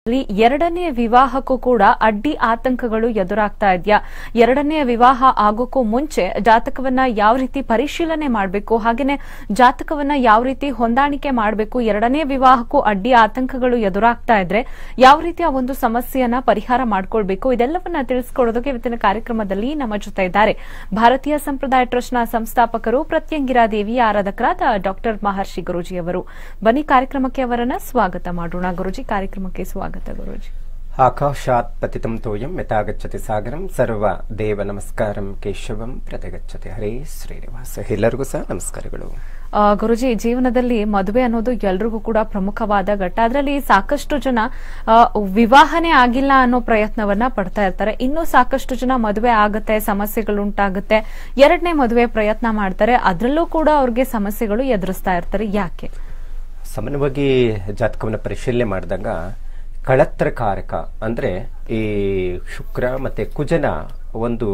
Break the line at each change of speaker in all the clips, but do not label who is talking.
ಎರಡನೇ ವಿವಾಹಕ್ಕೂ ಕೂಡ ಅಡ್ಡಿ ಆತಂಕಗಳು ಎದುರಾಗ್ತಾ ಇದೆಯಾ? ಎರಡನೇ ವಿವಾಹ ಆಗೋಕ್ಕೂ ಮುಂಚೆ ಜಾತಕವನ್ನ ಯಾವ ರೀತಿ ಪರಿಶೀಲನೆ ಮಾಡಬೇಕು, ಹಾಗೇನೆ ಜಾತಕವನ್ನ ಯಾವ ರೀತಿ ಹೊಂದಾಣಿಕೆ ಮಾಡಬೇಕು, ಎರಡನೇ ವಿವಾಹಕ್ಕೂ ಅಡ್ಡಿ ಆತಂಕಗಳು ಎದುರಾಗ್ತಾ ಇದ್ರೆ ಯಾವ ರೀತಿಯ ಒಂದು ಸಮಸ್ಯೆಯನ್ನ ಪರಿಹಾರ ಮಾಡ್ಕೊಳ್ಬೇಕು, ಇದೆಲ್ಲವನ್ನ ತಿಳಿಸಿಕೊಡೋದಕ್ಕೆ ಇವತ್ತಿನ ಕಾರ್ಯಕ್ರಮದಲ್ಲಿ ನಮ್ಮ ಜೊತೆ ಇದ್ದಾರೆ ಭಾರತೀಯ ಸಂಪ್ರದಾಯ ಟ್ರಸ್ಟ್ನ ಸಂಸ್ಥಾಪಕರು, ಪ್ರತ್ಯಂಗಿರಾ ದೇವಿಯ ಆರಾಧಕರಾದ ಡಾಕ್ಟರ್ ಮಹರ್ಷಿ ಗುರೂಜಿ ಅವರು. ಬನ್ನಿ ಕಾರ್ಯಕ್ರಮಕ್ಕೆ ಅವರನ್ನ ಸ್ವಾಗತ ಮಾಡೋಣ. ಗುರೂಜಿ, ಕಾರ್ಯಕ್ರಮಕ್ಕೆ ಸ್ವಾಗತ. ಗುರೂಜಿ,
ಆಕಾಶಾತ್ ಪತಿತಂ ತೋಯಂ ಯಥಾಗಚ್ಚತಿ ಸಾಗರಂ ಸರ್ವ ದೇವ ನಮಸ್ಕಾರಂ ಕೇಶವಂ ಪ್ರತಿಗಚ್ಚತಿ. ಹರೇ ಶ್ರೀನಿವಾಸ. ಎಲ್ಲರಿಗೂ ಸಹ ನಮಸ್ಕಾರಗಳು.
ಗುರುಜಿ, ಜೀವನದಲ್ಲಿ ಮದುವೆ ಅನ್ನೋದು ಎಲ್ರಿಗೂ ಕೂಡ ಪ್ರಮುಖವಾದ ಘಟ್ಟ. ಅದರಲ್ಲಿ ಸಾಕಷ್ಟು ಜನ ವಿವಾಹನೇ ಆಗಿಲ್ಲ ಅನ್ನೋ ಪ್ರಯತ್ನವನ್ನ ಪಡ್ತಾ ಇರ್ತಾರೆ. ಇನ್ನೂ ಸಾಕಷ್ಟು ಜನ ಮದುವೆ ಆಗುತ್ತೆ, ಸಮಸ್ಯೆಗಳು ಉಂಟಾಗುತ್ತೆ, ಎರಡನೇ ಮದುವೆ ಪ್ರಯತ್ನ ಮಾಡ್ತಾರೆ, ಅದರಲ್ಲೂ ಕೂಡ ಅವ್ರಿಗೆ ಸಮಸ್ಯೆಗಳು ಎದುರಿಸ್ತಾ ಇರ್ತಾರೆ. ಯಾಕೆ?
ಸಾಮಾನ್ಯವಾಗಿ ಜಾತಕವನ್ನು ಪರಿಶೀಲನೆ ಮಾಡಿದಾಗ ಕಳತ್ರಕಾರಕ ಅಂದ್ರೆ ಈ ಶುಕ್ರ ಮತ್ತೆ ಕುಜನ ಒಂದು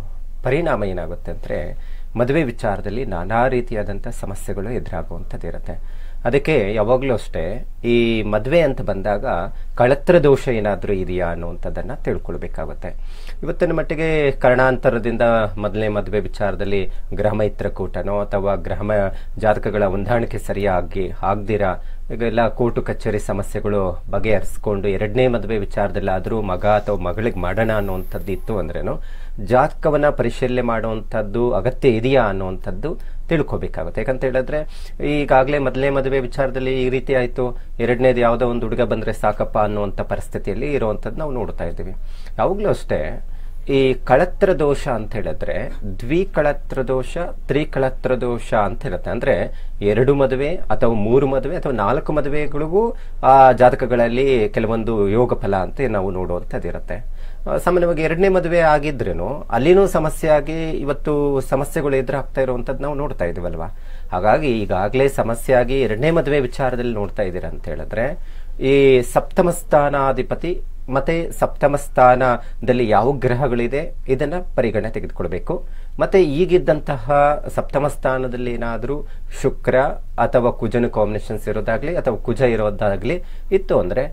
ಪರಿಣಾಮ ಏನಾಗುತ್ತೆ ಅಂದ್ರೆ ಮದುವೆ ವಿಚಾರದಲ್ಲಿ ನಾನಾ ರೀತಿಯಾದಂತಹ ಸಮಸ್ಯೆಗಳು ಎದುರಾಗುವಂಥದ್ದು ಇರುತ್ತೆ. ಅದಕ್ಕೆ ಯಾವಾಗಲೂ ಅಷ್ಟೇ ಈ ಮದುವೆ ಅಂತ ಬಂದಾಗ ಕಳತ್ರ ದೋಷ ಏನಾದರೂ ಇದೆಯಾ ಅನ್ನುವಂಥದ್ದನ್ನ ತಿಳ್ಕೊಳ್ಬೇಕಾಗುತ್ತೆ. ಇವತ್ತಿನ ಮಟ್ಟಿಗೆ ಕಾರಣಾಂತರದಿಂದ ಮೊದಲನೇ ಮದುವೆ ವಿಚಾರದಲ್ಲಿ ಗ್ರಹ ಮೈತ್ರಕೂಟನೋ ಅಥವಾ ಗ್ರಹ ಜಾತಕಗಳ ಹೊಂದಾಣಿಕೆ ಸರಿಯಾಗಿ ಆಗದಿರಾ ಈಗೆಲ್ಲ ಕೋರ್ಟು ಕಚೇರಿ ಸಮಸ್ಯೆಗಳು ಬಗೆಹರಿಸ್ಕೊಂಡು ಎರಡನೇ ಮದುವೆ ವಿಚಾರದಲ್ಲಾದರೂ ಮಗ ಅಥವಾ ಮಗಳಿಗೆ ಮಾಡೋಣ ಅನ್ನುವಂಥದ್ದು ಇತ್ತು ಅಂದ್ರೇನು ಜಾತಕವನ್ನ ಪರಿಶೀಲನೆ ಮಾಡುವಂಥದ್ದು ಅಗತ್ಯ ಇದೆಯಾ ಅನ್ನುವಂಥದ್ದು ತಿಳ್ಕೊಬೇಕಾಗುತ್ತೆ. ಯಾಕಂತ ಹೇಳಿದ್ರೆ ಈಗಾಗಲೇ ಮೊದಲನೇ ಮದುವೆ ವಿಚಾರದಲ್ಲಿ ಈ ರೀತಿ ಆಯ್ತು, ಎರಡನೇದು ಯಾವುದೋ ಒಂದು ಹುಡುಗ ಬಂದ್ರೆ ಸಾಕಪ್ಪ ಅನ್ನುವಂಥ ಪರಿಸ್ಥಿತಿಯಲ್ಲಿ ಇರುವಂಥದ್ದು ನಾವು ನೋಡ್ತಾ ಇದ್ದೀವಿ. ಯಾವಾಗಲೂ ಅಷ್ಟೇ ಈ ಕಳತ್ರ ದೋಷ ಅಂತ ಹೇಳಿದ್ರೆ ದ್ವಿಕಳತ್ರ ದೋಷ, ತ್ರಿಕಳತ್ರ ದೋಷ ಅಂತ ಇರುತ್ತೆ. ಅಂದ್ರೆ ಎರಡು ಮದುವೆ ಅಥವಾ ಮೂರು ಮದುವೆ ಅಥವಾ ನಾಲ್ಕು ಮದುವೆಗಳಿಗೂ ಆ ಜಾತಕಗಳಲ್ಲಿ ಕೆಲವೊಂದು ಯೋಗ ಫಲ ಅಂತ ನಾವು ನೋಡುವಂಥದ್ದು ಇರುತ್ತೆ. ಸಾಮಾನ್ಯವಾಗಿ ಎರಡನೇ ಮದುವೆ ಆಗಿದ್ರೇನು ಅಲ್ಲಿನೂ ಸಮಸ್ಯೆ ಆಗಿ ಇವತ್ತು ಸಮಸ್ಯೆಗಳು ಎದುರಾಗ್ತಾ ಇರುವಂತದ್ದು ನಾವು ನೋಡ್ತಾ ಇದೀವಲ್ವಾ. ಹಾಗಾಗಿ ಈಗಾಗಲೇ ಸಮಸ್ಯೆ ಆಗಿ ಎರಡನೇ ಮದುವೆ ವಿಚಾರದಲ್ಲಿ ನೋಡ್ತಾ ಇದ್ದೀರಾ ಅಂತ ಹೇಳಿದ್ರೆ ಈ ಸಪ್ತಮ ಸ್ಥಾನಾಧಿಪತಿ ಮತ್ತೆ ಸಪ್ತಮ ಸ್ಥಾನದಲ್ಲಿ ಯಾವ ಗ್ರಹಗಳಿದೆ ಇದನ್ನ ಪರಿಗಣನೆ ತೆಗೆದುಕೊಳ್ಬೇಕು. ಮತ್ತೆ ಈಗಿದ್ದಂತಹ ಸಪ್ತಮ ಸ್ಥಾನದಲ್ಲಿ ಏನಾದ್ರೂ ಶುಕ್ರ ಅಥವಾ ಕುಜನ ಕಾಂಬಿನೇಷನ್ಸ್ ಇರೋದಾಗ್ಲಿ ಅಥವಾ ಕುಜ ಇರೋದಾಗ್ಲಿ ಇತ್ತು ಅಂದ್ರೆ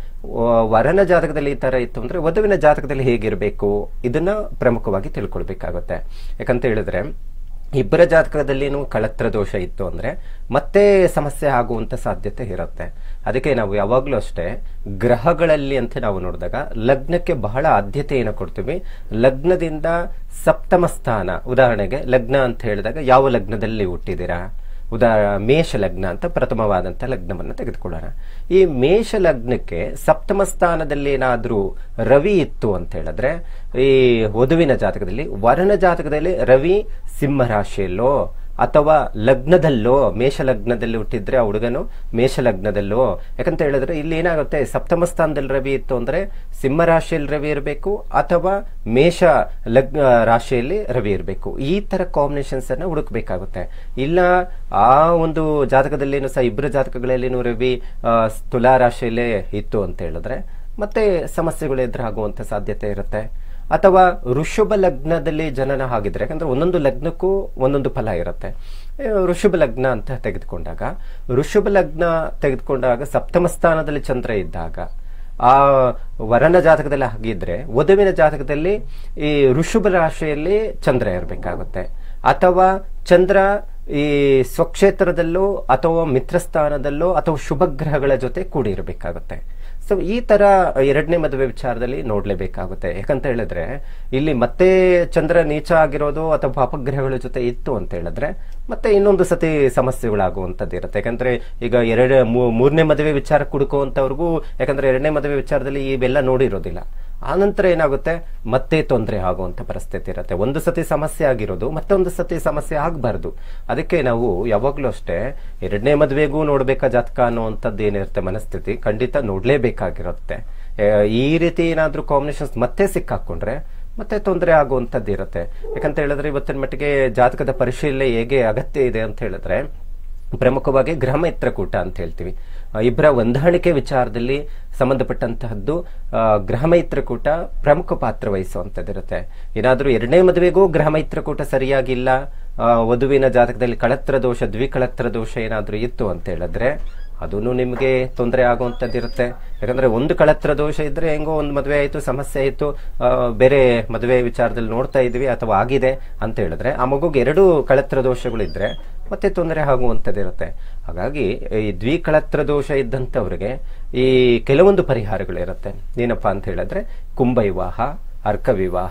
ವರನ ಜಾತಕದಲ್ಲಿ ಈ ತರ ಇತ್ತು ಅಂದ್ರೆ ವಧುವಿನ ಜಾತಕದಲ್ಲಿ ಹೇಗಿರಬೇಕು ಇದನ್ನ ಪ್ರಮುಖವಾಗಿ ತಿಳ್ಕೊಳ್ಬೇಕಾಗುತ್ತೆ. ಯಾಕಂತ ಹೇಳಿದ್ರೆ ಇಬ್ಬರ ಜಾತಕದಲ್ಲಿನೂ ಕಳತ್ರ ದೋಷ ಇತ್ತು ಅಂದ್ರೆ ಮತ್ತೆ ಸಮಸ್ಯೆ ಆಗುವಂತ ಸಾಧ್ಯತೆ ಇರುತ್ತೆ. ಅದಕ್ಕೆ ನಾವು ಯಾವಾಗ್ಲೂ ಅಷ್ಟೇ ಗ್ರಹಗಳಲ್ಲಿ ಅಂತ ನಾವು ನೋಡಿದಾಗ ಲಗ್ನಕ್ಕೆ ಬಹಳ ಆದ್ಯತೆಯನ್ನು ಕೊಡ್ತೀವಿ. ಲಗ್ನದಿಂದ ಸಪ್ತಮ ಸ್ಥಾನ, ಉದಾಹರಣೆಗೆ ಲಗ್ನ ಅಂತ ಹೇಳಿದಾಗ ಯಾವ ಲಗ್ನದಲ್ಲಿ ಹುಟ್ಟಿದ್ದೀರಾ, ಮೇಷ ಲಗ್ನ ಅಂತ ಪ್ರಥಮವಾದಂತ ಲಗ್ನವನ್ನು ತೆಗೆದುಕೊಳ್ಳೋಣ. ಈ ಮೇಷ ಲಗ್ನಕ್ಕೆ ಸಪ್ತಮ ಸ್ಥಾನದಲ್ಲಿ ಏನಾದ್ರೂ ರವಿ ಇತ್ತು ಅಂತ ಹೇಳಿದ್ರೆ ಈ ವಧುವಿನ ಜಾತಕದಲ್ಲಿ, ವರನ ಜಾತಕದಲ್ಲಿ ರವಿ ಸಿಂಹ ರಾಶಿಯಲ್ಲೋ ಅಥವಾ ಲಗ್ನದಲ್ಲೋ, ಮೇಷ ಲಗ್ನದಲ್ಲಿ ಹುಟ್ಟಿದ್ರೆ ಆ ಹುಡುಗನು ಮೇಷ ಲಗ್ನದಲ್ಲೋ, ಯಾಕಂತ ಹೇಳಿದ್ರೆ ಇಲ್ಲಿ ಏನಾಗುತ್ತೆ ಸಪ್ತಮ ಸ್ಥಾನದಲ್ಲಿ ರವಿ ಇತ್ತು ಅಂದ್ರೆ ಸಿಂಹ ರಾಶಿಯಲ್ಲಿ ರವಿ ಇರಬೇಕು ಅಥವಾ ಮೇಷ ಲಗ್ನ ರಾಶಿಯಲ್ಲಿ ರವಿ ಇರಬೇಕು. ಈ ತರ ಕಾಂಬಿನೇಷನ್ಸ್ ಅನ್ನ ಹುಡುಕ್ಬೇಕಾಗುತ್ತೆ. ಇಲ್ಲ ಆ ಒಂದು ಜಾತಕದಲ್ಲೇನು ಸಹ ಇಬ್ಬರ ಜಾತಕಗಳಲ್ಲೇನು ರವಿ ತುಲಾ ರಾಶಿಯಲ್ಲೇ ಇತ್ತು ಅಂತ ಹೇಳಿದ್ರೆ ಮತ್ತೆ ಸಮಸ್ಯೆಗಳು ಎದುರಾಗುವಂತ ಸಾಧ್ಯತೆ ಇರುತ್ತೆ. ಅಥವಾ ಋಷಭ ಲಗ್ನದಲ್ಲಿ ಜನನ ಆಗಿದ್ರೆ, ಯಾಕಂದ್ರೆ ಒಂದೊಂದು ಲಗ್ನಕ್ಕೂ ಒಂದೊಂದು ಫಲ ಇರುತ್ತೆ. ಋಷಭ ಲಗ್ನ ಅಂತ ತೆಗೆದುಕೊಂಡಾಗ ಸಪ್ತಮ ಸ್ಥಾನದಲ್ಲಿ ಚಂದ್ರ ಇದ್ದಾಗ ಆ ವರನ ಜಾತಕದಲ್ಲಿ ಆಗಿದ್ರೆ ವಧುವಿನ ಜಾತಕದಲ್ಲಿ ಈ ಋಷಭ ರಾಶಿಯಲ್ಲಿ ಚಂದ್ರ ಇರಬೇಕಾಗುತ್ತೆ. ಅಥವಾ ಚಂದ್ರ ಈ ಸ್ವಕ್ಷೇತ್ರದಲ್ಲೋ ಅಥವಾ ಮಿತ್ರಸ್ಥಾನದಲ್ಲೋ ಅಥವಾ ಶುಭ ಗ್ರಹಗಳ ಜೊತೆ ಕೂಡಿ ಇರಬೇಕಾಗುತ್ತೆ. ಸೊ ಈ ತರ ಎರಡನೇ ಮದುವೆ ವಿಚಾರದಲ್ಲಿ ನೋಡ್ಲೇಬೇಕಾಗುತ್ತೆ. ಯಾಕಂತ ಹೇಳಿದ್ರೆ ಇಲ್ಲಿ ಮತ್ತೆ ಚಂದ್ರ ನೀಚ ಆಗಿರೋದು ಅಥವಾ ಪಾಪಗ್ರಹಗಳ ಜೊತೆ ಇತ್ತು ಅಂತ ಹೇಳಿದ್ರೆ ಮತ್ತೆ ಇನ್ನೊಂದು ಸತಿ ಸಮಸ್ಯೆಗಳಾಗುವಂಥದ್ದು ಇರುತ್ತೆ. ಯಾಕಂದ್ರೆ ಈಗ ಮೂರನೇ ಮದುವೆ ವಿಚಾರ ಹುಡುಕುವಂತವ್ರಿಗೂ, ಯಾಕಂದ್ರೆ ಎರಡನೇ ಮದುವೆ ವಿಚಾರದಲ್ಲಿ ಇವೆಲ್ಲ ನೋಡಿರೋದಿಲ್ಲ. ಆನಂತರ ಏನಾಗುತ್ತೆ ಮತ್ತೆ ತೊಂದರೆ ಆಗುವಂತ ಪರಿಸ್ಥಿತಿ ಇರುತ್ತೆ. ಒಂದು ಸತಿ ಸಮಸ್ಯೆ ಆಗಿರೋದು ಮತ್ತೊಂದು ಸತಿ ಸಮಸ್ಯೆ ಆಗಬಾರ್ದು. ಅದಕ್ಕೆ ನಾವು ಯಾವಾಗ್ಲೂ ಅಷ್ಟೇ ಎರಡನೇ ಮದುವೆಗೂ ನೋಡ್ಬೇಕಾ ಜಾತಕ ಅನ್ನುವಂಥದ್ದು ಏನಿರುತ್ತೆ ಮನಸ್ಥಿತಿ ಖಂಡಿತ ನೋಡ್ಲೇಬೇಕಾಗಿರುತ್ತೆ. ಈ ರೀತಿ ಏನಾದ್ರೂ ಕಾಂಬಿನೇಷನ್ಸ್ ಮತ್ತೆ ಸಿಕ್ಕಾಕೊಂಡ್ರೆ ಮತ್ತೆ ತೊಂದರೆ ಆಗುವಂಥದ್ದು ಇರುತ್ತೆ. ಯಾಕಂತ ಹೇಳಿದ್ರೆ ಇವತ್ತಿನ ಮಟ್ಟಿಗೆ ಜಾತಕದ ಪರಿಶೀಲನೆ ಹೇಗೆ ಅಗತ್ಯ ಇದೆ ಅಂತ ಹೇಳಿದ್ರೆ ಪ್ರಮುಖವಾಗಿ ಗ್ರಹ ಮೈತ್ರಕೂಟ ಅಂತ ಹೇಳ್ತೀವಿ. ಇಬ್ಬರ ಹೊಂದಾಣಿಕೆ ವಿಚಾರದಲ್ಲಿ ಸಂಬಂಧಪಟ್ಟಂತಹದ್ದು ಗ್ರಹ ಮೈತ್ರಕೂಟ ಪ್ರಮುಖ ಪಾತ್ರ ವಹಿಸುವಂತದ್ದಿರುತ್ತೆ. ಏನಾದ್ರೂ ಎರಡನೇ ಮದುವೆಗೂ ಗ್ರಹ ಮೈತ್ರಕೂಟ ಸರಿಯಾಗಿಲ್ಲ, ವಧುವಿನ ಜಾತಕದಲ್ಲಿ ಕಳತ್ರ ದೋಷ, ದ್ವಿಕಳತ್ರ ದೋಷ ಏನಾದ್ರೂ ಇತ್ತು ಅಂತ ಹೇಳಿದ್ರೆ ಅದೂ ನಿಮಗೆ ತೊಂದರೆ ಆಗುವಂಥದ್ದಿರುತ್ತೆ. ಯಾಕಂದ್ರೆ ಒಂದು ಕಳತ್ರ ದೋಷ ಇದ್ರೆ ಹೆಂಗೋ ಒಂದು ಮದುವೆ ಆಯಿತು, ಸಮಸ್ಯೆ ಆಯಿತು, ಬೇರೆ ಮದುವೆ ವಿಚಾರದಲ್ಲಿ ನೋಡ್ತಾ ಇದ್ವಿ ಅಥವಾ ಆಗಿದೆ ಅಂತ ಹೇಳಿದ್ರೆ ಆ ಮಗುಗೆ 2 ಕಳತ್ರ ದೋಷಗಳಿದ್ರೆ ಮತ್ತೆ ತೊಂದರೆ ಆಗುವಂಥದ್ದಿರುತ್ತೆ. ಹಾಗಾಗಿ ಈ ದ್ವಿಕಳತ್ರ ದೋಷ ಇದ್ದಂಥವ್ರಿಗೆ ಈ ಕೆಲವೊಂದು ಪರಿಹಾರಗಳಿರುತ್ತೆ. ಏನಪ್ಪಾ ಅಂತ ಹೇಳಿದ್ರೆ ಕುಂಭ ವಿವಾಹ, ಅರ್ಕ ವಿವಾಹ,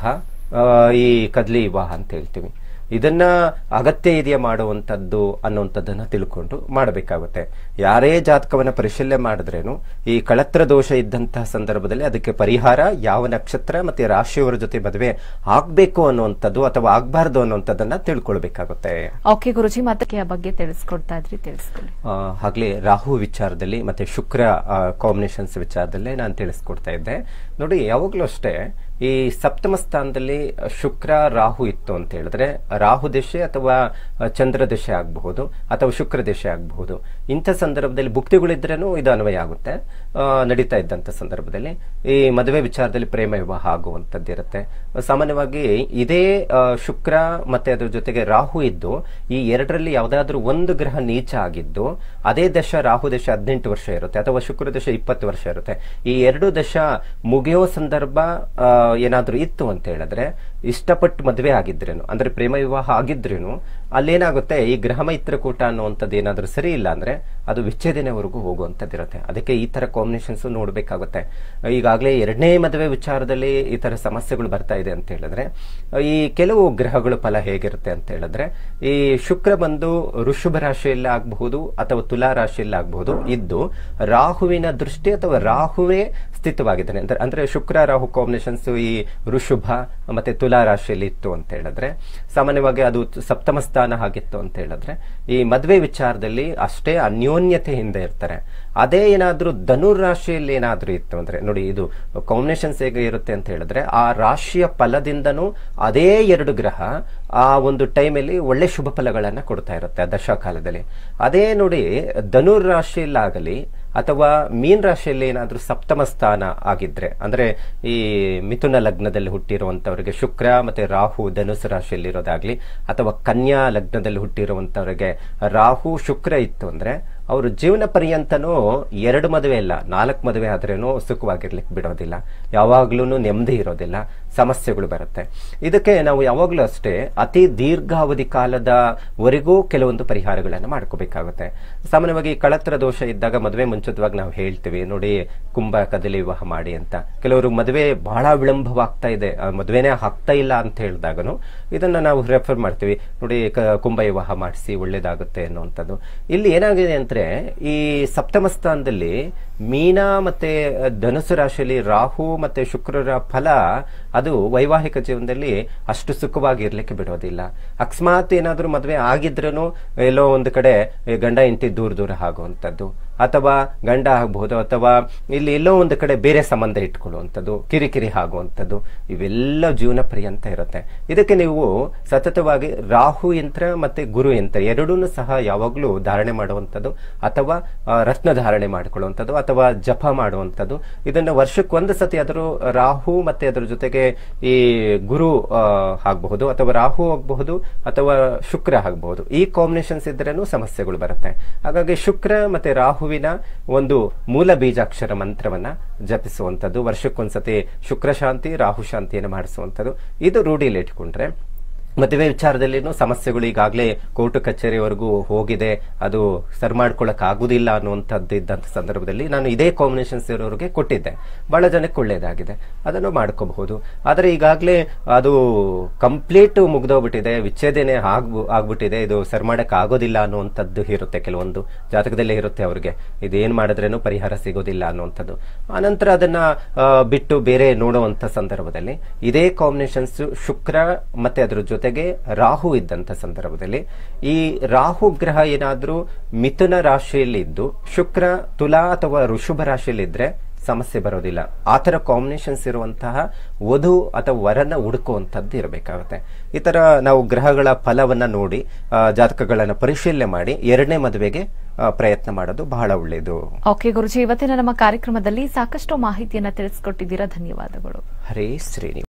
ಈ ಕದ್ಲಿ ವಿವಾಹ ಅಂತ ಹೇಳ್ತೀವಿ. ಇದನ್ನ ಅಗತ್ಯ ಇದೆಯಾ ಮಾಡುವಂಥದ್ದು ಅನ್ನುವಂಥದ್ದನ್ನ ತಿಳ್ಕೊಂಡು ಮಾಡಬೇಕಾಗುತ್ತೆ. ಯಾರೇ ಜಾತಕವನ್ನ ಪರಿಶೀಲನೆ ಮಾಡಿದ್ರೇನು ಈ ಕಳತ್ರ ದೋಷ ಇದ್ದಂತಹ ಸಂದರ್ಭದಲ್ಲಿ ಅದಕ್ಕೆ ಪರಿಹಾರ ಯಾವ ನಕ್ಷತ್ರ ಮತ್ತೆ ರಾಶಿಯವರ ಜೊತೆ ಮದುವೆ ಆಗ್ಬೇಕು ಅನ್ನುವಂಥದ್ದು ಅಥವಾ ಆಗ್ಬಾರ್ದು ಅನ್ನುವಂಥದ್ದನ್ನ ತಿಳ್ಕೊಳ್ಬೇಕಾಗುತ್ತೆ.
ಓಕೆ ಗುರುಜಿ, ಮತ್ತೆ ಬಗ್ಗೆ ತಿಳಿಸ್ಕೊಡ್ತಾ ಇದ್ರಿ, ತಿಳಿಸ್ಕೊಳ್ಳಿ.
ಆಗ್ಲೇ ರಾಹು ವಿಚಾರದಲ್ಲಿ ಮತ್ತೆ ಶುಕ್ರ ಕಾಂಬಿನೇಷನ್ಸ್ ವಿಚಾರದಲ್ಲೇ ನಾನು ತಿಳಿಸ್ಕೊಡ್ತಾ ಇದ್ದೆ. ನೋಡಿ, ಯಾವಾಗ್ಲೂ ಅಷ್ಟೇ ಈ ಸಪ್ತಮ ಸ್ಥಾನದಲ್ಲಿ ಶುಕ್ರ ರಾಹು ಇತ್ತು ಅಂತ ಹೇಳಿದ್ರೆ ರಾಹು ದಶೆ ಅಥವಾ ಚಂದ್ರ ದಶೆ ಆಗಬಹುದು ಅಥವಾ ಶುಕ್ರ ದಶೆ ಆಗಬಹುದು. ಇಂಥ ಸಂದರ್ಭದಲ್ಲಿ ಭುಕ್ತಿಗಳಿದ್ರೇನು ಇದು ಅನ್ವಯ ಆಗುತ್ತೆ. ನಡೀತಾ ಇದ್ದಂಥ ಸಂದರ್ಭದಲ್ಲಿ ಈ ಮದುವೆ ವಿಚಾರದಲ್ಲಿ ಪ್ರೇಮ ವಿವಾಹ ಆಗುವಂಥದ್ದಿರುತ್ತೆ. ಸಾಮಾನ್ಯವಾಗಿ ಇದೇ ಶುಕ್ರ ಮತ್ತೆ ಅದ್ರ ಜೊತೆಗೆ ರಾಹು ಇದ್ದು ಈ ಎರಡರಲ್ಲಿ ಯಾವುದಾದ್ರೂ ಒಂದು ಗ್ರಹ ನೀಚ ಆಗಿದ್ದು ಅದೇ ದಶ ರಾಹು ದಶ 18 ವರ್ಷ ಇರುತ್ತೆ ಅಥವಾ ಶುಕ್ರ ದಶ 20 ವರ್ಷ ಇರುತ್ತೆ. ಈ 2 ದಶ ಮುಗಿಯೋ ಸಂದರ್ಭ ಏನಾದ್ರೂ ಇತ್ತು ಅಂತ ಹೇಳಿದ್ರೆ ಇಷ್ಟಪಟ್ಟು ಮದುವೆ ಆಗಿದ್ರೇನು ಅಂದ್ರೆ ಪ್ರೇಮ ವಿವಾಹ ಆಗಿದ್ರೇನು ಅಲ್ಲೇನಾಗುತ್ತೆ ಈ ಗ್ರಹ ಮೈತ್ರಕೂಟ ಅನ್ನುವಂಥದ್ದು ಏನಾದ್ರೂ ಸರಿ ಇಲ್ಲ ಅಂದ್ರೆ ಅದು ವಿಚ್ಛೇದನವರೆಗೂ ಹೋಗುವಂಥದ್ದಿರುತ್ತೆ. ಅದಕ್ಕೆ ಈ ತರ ಕಾಂಬಿನೇಷನ್ಸ್ ನೋಡ್ಬೇಕಾಗುತ್ತೆ. ಈಗಾಗಲೇ 2ನೇ ಮದುವೆ ವಿಚಾರದಲ್ಲಿ ಈ ತರ ಸಮಸ್ಯೆಗಳು ಬರ್ತಾ ಇದೆ ಅಂತ ಹೇಳಿದ್ರೆ ಈ ಕೆಲವು ಗ್ರಹಗಳ ಫಲ ಹೇಗಿರುತ್ತೆ ಅಂತ ಹೇಳಿದ್ರೆ ಈ ಶುಕ್ರ ಬಂದು ವೃಷಭ ರಾಶಿಯಲ್ಲಿ ಆಗಬಹುದು ಅಥವಾ ತುಲಾ ರಾಶಿಯಲ್ಲಿ ಆಗಬಹುದು ಇದ್ದು ರಾಹುವಿನ ದೃಷ್ಟಿ ಅಥವಾ ರಾಹುವೇ ಸ್ಥಿತವಾಗಿದ್ದಾನೆ ಅಂದ್ರೆ ಶುಕ್ರ ರಾಹು ಕಾಂಬಿನೇಷನ್ಸ್ ಈ ವೃಷಭ ಮತ್ತೆ ತುಲಾ ರಾಶಿಯಲ್ಲಿ ಇತ್ತು ಅಂತ ಹೇಳಿದ್ರೆ ಸಾಮಾನ್ಯವಾಗಿ ಅದು ಸಪ್ತಮ ಸ್ಥಾನ ಆಗಿತ್ತು ಅಂತ ಹೇಳಿದ್ರೆ ಈ ಮದುವೆ ವಿಚಾರದಲ್ಲಿ ಅಷ್ಟೇ ಅನ್ಯೋನ್ಯತೆಯಿಂದ ಇರ್ತಾರೆ. ಅದೇ ಏನಾದ್ರೂ ಧನುರ್ ರಾಶಿಯಲ್ಲಿ ಏನಾದ್ರೂ ಇತ್ತು ಅಂದ್ರೆ ನೋಡಿ, ಇದು ಕಾಂಬಿನೇಷನ್ಸ್ ಹೇಗೆ ಇರುತ್ತೆ ಅಂತ ಹೇಳಿದ್ರೆ ಆ ರಾಶಿಯ ಫಲದಿಂದನೂ ಅದೇ 2 ಗ್ರಹ ಆ ಒಂದು ಟೈಮಲ್ಲಿ ಒಳ್ಳೆ ಶುಭ ಫಲಗಳನ್ನ ಕೊಡ್ತಾ ಇರುತ್ತೆ ಆ ದಶಾಕಾಲದಲ್ಲಿ. ಅದೇ ನೋಡಿ ಧನುರ್ ರಾಶಿಯಲ್ಲಾಗಲಿ ಅಥವಾ ಮೀನ್ ರಾಶಿಯಲ್ಲಿ ಏನಾದ್ರೂ ಸಪ್ತಮ ಸ್ಥಾನ ಆಗಿದ್ರೆ ಅಂದ್ರೆ ಈ ಮಿಥುನ ಲಗ್ನದಲ್ಲಿ ಹುಟ್ಟಿರುವಂತವರಿಗೆ ಶುಕ್ರ ಮತ್ತೆ ರಾಹು ಧನುಸು ರಾಶಿಯಲ್ಲಿ ಇರೋದಾಗ್ಲಿ ಅಥವಾ ಕನ್ಯಾ ಲಗ್ನದಲ್ಲಿ ಹುಟ್ಟಿರುವಂತವರಿಗೆ ರಾಹು ಶುಕ್ರ ಇತ್ತು ಅಂದ್ರೆ ಅವರು ಜೀವನ ಪರ್ಯಂತನೂ 2 ಮದುವೆ ಇಲ್ಲ 4 ಮದುವೆ ಆದ್ರೇನು ಸುಖವಾಗಿರ್ಲಿಕ್ಕೆ ಬಿಡೋದಿಲ್ಲ, ಯಾವಾಗ್ಲೂ ನೆಮ್ಮದಿ ಇರೋದಿಲ್ಲ, ಸಮಸ್ಯೆಗಳು ಬರುತ್ತೆ. ಇದಕ್ಕೆ ನಾವು ಯಾವಾಗ್ಲೂ ಅಷ್ಟೇ ಅತಿ ದೀರ್ಘಾವಧಿ ಕಾಲದವರೆಗೂ ಕೆಲವೊಂದು ಪರಿಹಾರಗಳನ್ನು ಮಾಡ್ಕೋಬೇಕಾಗುತ್ತೆ. ಸಾಮಾನ್ಯವಾಗಿ ಕಳತ್ರ ದೋಷ ಇದ್ದಾಗ ಮದುವೆ ಮುಂಚಿತವಾಗಿ ನಾವು ಹೇಳ್ತೀವಿ ನೋಡಿ ಕುಂಭ ಕದಲಿ ವಿವಾಹ ಮಾಡಿ ಅಂತ. ಕೆಲವರು ಮದುವೆ ಬಹಳ ವಿಳಂಬವಾಗ್ತಾ ಇದೆ, ಮದುವೆನೇ ಆಗ್ತಾ ಇಲ್ಲ ಅಂತ ಹೇಳಿದಾಗನು ಇದನ್ನ ನಾವು ರೆಫರ್ ಮಾಡ್ತೀವಿ ನೋಡಿ ಕುಂಭ ವಿವಾಹ ಮಾಡಿಸಿ ಒಳ್ಳೇದಾಗುತ್ತೆ ಅನ್ನುವಂಥದ್ದು. ಇಲ್ಲಿ ಏನಾಗಿದೆ ಅಂದ್ರೆ ಈ ಸಪ್ತಮ ಸ್ಥಾನದಲ್ಲಿ ಮೀನ ಮತ್ತೆ ಧನುಸು ರಾಶಿಯಲ್ಲಿ ರಾಹು ಮತ್ತೆ ಶುಕ್ರರ ಫಲ ಅದು ವೈವಾಹಿಕ ಜೀವನದಲ್ಲಿ ಅಷ್ಟು ಸುಖವಾಗಿರ್ಲಿಕ್ಕೆ ಬಿಡೋದಿಲ್ಲ. ಅಕಸ್ಮಾತ್ ಏನಾದ್ರೂ ಮದುವೆ ಆಗಿದ್ರೂ ಎಲ್ಲೋ ಒಂದು ಕಡೆ ಗಂಡ ಹೆಂಡತಿ ದೂರ ಆಗುವಂಥದ್ದು ಅಥವಾ ಗಂಡ ಆಗಬಹುದು ಅಥವಾ ಇಲ್ಲಿ ಎಲ್ಲೋ ಒಂದು ಕಡೆ ಬೇರೆ ಸಂಬಂಧ ಇಟ್ಕೊಳ್ಳುವಂಥದ್ದು, ಕಿರಿಕಿರಿ ಆಗುವಂಥದ್ದು, ಇವೆಲ್ಲ ಜೀವನ ಪರ್ಯಂತ ಇರುತ್ತೆ. ಇದಕ್ಕೆ ನೀವು ಸತತವಾಗಿ ರಾಹು ಯಂತ್ರ ಮತ್ತೆ ಗುರು ಯಂತ್ರ ಎರಡೂ ಸಹ ಯಾವಾಗಲೂ ಧಾರಣೆ ಮಾಡುವಂಥದ್ದು ಅಥವಾ ರತ್ನ ಧಾರಣೆ ಮಾಡಿಕೊಳ್ಳುವಂಥದ್ದು ಅಥವಾ ಜಪ ಮಾಡುವಂಥದ್ದು. ಇದನ್ನ ವರ್ಷಕ್ಕೊಂದು ಸತಿ ಆದರೂ ರಾಹು ಮತ್ತೆ ಅದರ ಜೊತೆಗೆ ಈ ಗುರು ಆಗಬಹುದು ಅಥವಾ ರಾಹು ಆಗಬಹುದು ಅಥವಾ ಶುಕ್ರ ಆಗಬಹುದು. ಈ ಕಾಂಬಿನೇಷನ್ಸ್ ಇದ್ರೇನು ಸಮಸ್ಯೆಗಳು ಬರುತ್ತೆ. ಹಾಗಾಗಿ ಶುಕ್ರ ಮತ್ತೆ ರಾಹುವಿನ ಒಂದು ಮೂಲ ಬೀಜಾಕ್ಷರ ಮಂತ್ರವನ್ನ ಜಪಿಸುವಂಥದ್ದು, ವರ್ಷಕ್ಕೊಂದ್ಸತಿ ಶುಕ್ರ ಶಾಂತಿ ರಾಹು ಶಾಂತಿಯನ್ನು ಮಾಡಿಸುವಂಥದ್ದು, ಇದು ರೂಢಿಯಲ್ಲಿ ಇಟ್ಕೊಂಡ್ರೆ ಮದುವೆ ವಿಚಾರದಲ್ಲಿನೂ ಸಮಸ್ಯೆಗಳು ಈಗಾಗಲೇ ಕೋರ್ಟ್ ಕಚೇರಿವರೆಗೂ ಹೋಗಿದೆ, ಅದು ಸರಿ ಮಾಡ್ಕೊಳಕ್ ಆಗುದಿಲ್ಲ ಅನ್ನುವಂಥದ್ದು ಇದ್ದಂಥ ಸಂದರ್ಭದಲ್ಲಿ ನಾನು ಇದೇ ಕಾಂಬಿನೇಷನ್ಸ್ ಇರೋರಿಗೆ ಕೊಟ್ಟಿದ್ದೆ, ಬಹಳ ಜನಕ್ಕೆ ಒಳ್ಳೇದಾಗಿದೆ, ಅದನ್ನು ಮಾಡ್ಕೋಬಹುದು. ಆದರೆ ಈಗಾಗಲೇ ಅದು ಕಂಪ್ಲೀಟ್ ಮುಗ್ದೋಗ್ಬಿಟ್ಟಿದೆ, ವಿಚ್ಛೇದನೆ ಆಗ್ಬಿಟ್ಟಿದೆ, ಇದು ಸರಿ ಮಾಡಕ್ ಆಗೋದಿಲ್ಲ ಅನ್ನುವಂಥದ್ದು ಇರುತ್ತೆ, ಕೆಲವೊಂದು ಜಾತಕದಲ್ಲೇ ಇರುತ್ತೆ ಅವ್ರಿಗೆ, ಇದೇನ್ ಮಾಡಿದ್ರೇನು ಪರಿಹಾರ ಸಿಗೋದಿಲ್ಲ ಅನ್ನುವಂಥದ್ದು. ಆನಂತರ ಅದನ್ನ ಬಿಟ್ಟು ಬೇರೆ ನೋಡುವಂತ ಸಂದರ್ಭದಲ್ಲಿ ಇದೇ ಕಾಂಬಿನೇಷನ್ಸ್ ಶುಕ್ರ ಮತ್ತೆ ಅದ್ರ ಜೊತೆ ರಾಹು ಇದ್ದಂತ ಸಂದರ್ಭದಲ್ಲಿ ಈ ರಾಹು ಗ್ರಹ ಏನಾದ್ರೂ ಮಿಥುನ ರಾಶಿಯಲ್ಲಿ ಇದ್ದು ಶುಕ್ರ ತುಲಾ ಅಥವಾ ವೃಷಭ ರಾಶಿಯಲ್ಲಿ ಇದ್ರೆ ಸಮಸ್ಯೆ ಬರೋದಿಲ್ಲ. ಆತರ ಕಾಂಬಿನೇಷನ್ಸ್ ಇರುವಂತಹ ವಧು ಅಥವಾ ವರನ ಹುಡುಕುವಂತದ್ದು ಇರಬೇಕಾಗುತ್ತೆ. ಈ ತರ ನಾವು ಗ್ರಹಗಳ ಫಲವನ್ನ ನೋಡಿ ಜಾತಕಗಳನ್ನ ಪರಿಶೀಲನೆ ಮಾಡಿ 2ನೇ ಮದುವೆಗೆ ಪ್ರಯತ್ನ ಮಾಡೋದು ಬಹಳ ಒಳ್ಳೆಯದು.
ಓಕೆ ಗುರುಜಿ, ಇವತ್ತಿನ ನಮ್ಮ ಕಾರ್ಯಕ್ರಮದಲ್ಲಿ ಸಾಕಷ್ಟು ಮಾಹಿತಿಯನ್ನ ತಿಳಿಸಿಕೊಟ್ಟಿದ್ದೀರಾ, ಧನ್ಯವಾದಗಳು.
ಹರೇ ಶ್ರೀನಿ.